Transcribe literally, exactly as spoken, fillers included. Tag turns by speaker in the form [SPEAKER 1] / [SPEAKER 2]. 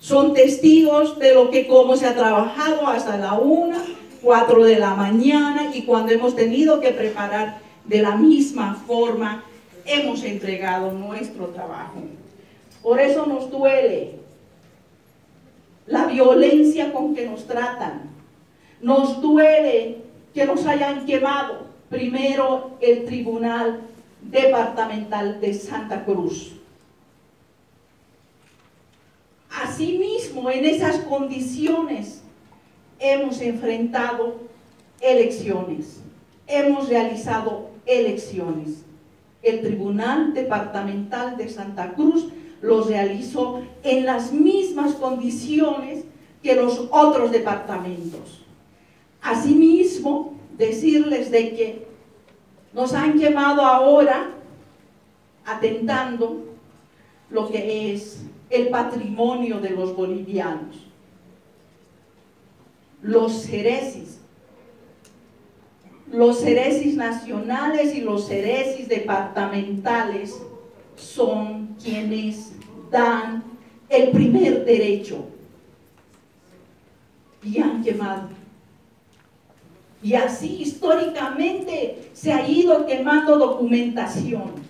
[SPEAKER 1] Son testigos de lo que, cómo se ha trabajado hasta la una, cuatro de la mañana, y cuando hemos tenido que preparar de la misma forma, hemos entregado nuestro trabajo. Por eso nos duele la violencia con que nos tratan. Nos duele que nos hayan quemado primero el Tribunal Departamental de Santa Cruz. Asimismo, en esas condiciones hemos enfrentado elecciones, hemos realizado elecciones. El Tribunal Departamental de Santa Cruz los realizó en las mismas condiciones que los otros departamentos. Asimismo, decirles de que nos han quemado ahora atentando lo que es el patrimonio de los bolivianos. Los ceresis, los ceresis nacionales y los ceresis departamentales son quienes dan el primer derecho, y han quemado. Y así históricamente se ha ido quemando documentación.